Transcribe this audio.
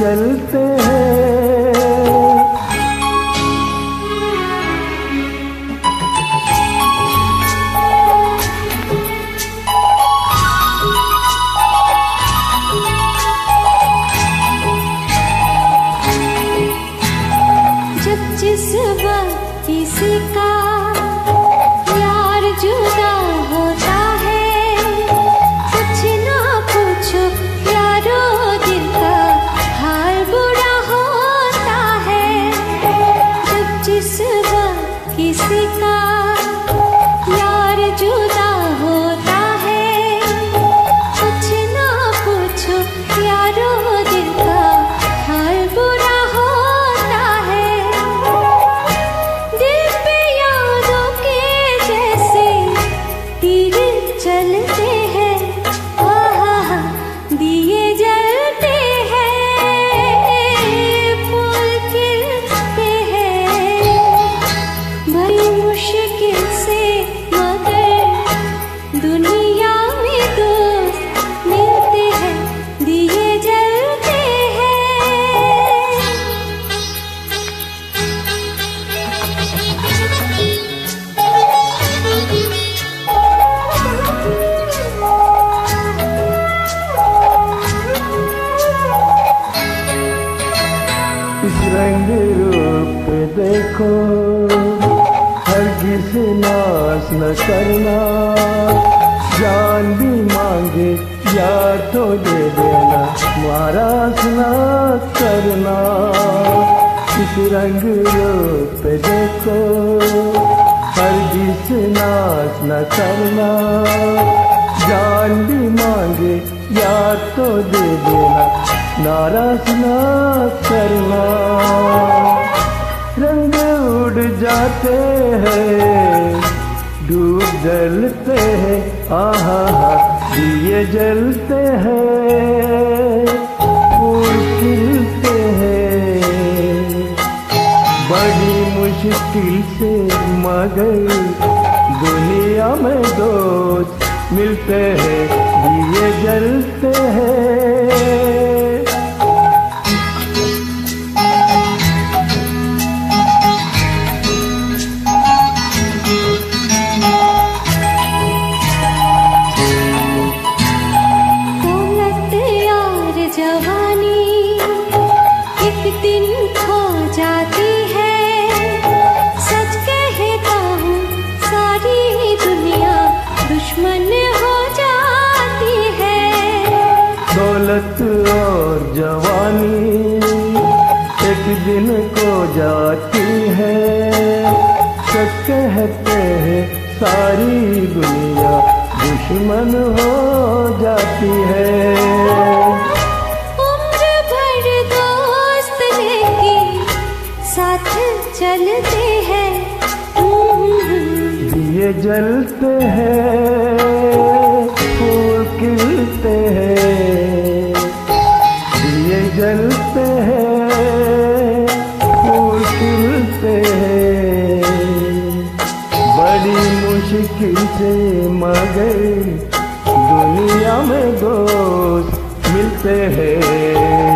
जलते हैं। जिस वक्त किसी का यार जुदा होता है, कुछ ना पूछो यारो दिल का हाल बुरा होता है। जब जिस वक्त किसी का यार जुदा होता है, कुछ ना पूछो यारो दिल का हाल बुरा चलते हैं। दिए जलते हैं, फूल खिलते हैं, बड़ी मुश्किल से मगर दुनिया में दोस्त मिलते हैं। दिए जलते इस रंग रूप देखो, हरगिज़ नाश न करना। जान भी मांगे यार तो दे देना, नाराज न करना। इस रंग रूप देखो, हरगिज़ नाश न करना। जान भी मांगे यार तो दे देना, नाराज ना करना। रंग उड़ जाते हैं, डूब जलते हैं, आहा हा। दिए जलते हैं, फूल खिलते हैं, बड़ी मुश्किल से मगर दुनिया में दोस्त मिलते हैं। दिए जलते हैं। दौलत और जवानी एक दिन को जाती है, सच कहते हैं सारी दुनिया दुश्मन हो जाती है। उम्र भर दोस्त लेके साथ चलते हैं। दिए जलते हैं, फूल खिलते हैं, दिए जलते हैं, फूल खिलते हैं, बड़ी मुश्किल से मगर दुनिया में दोस्त मिलते हैं।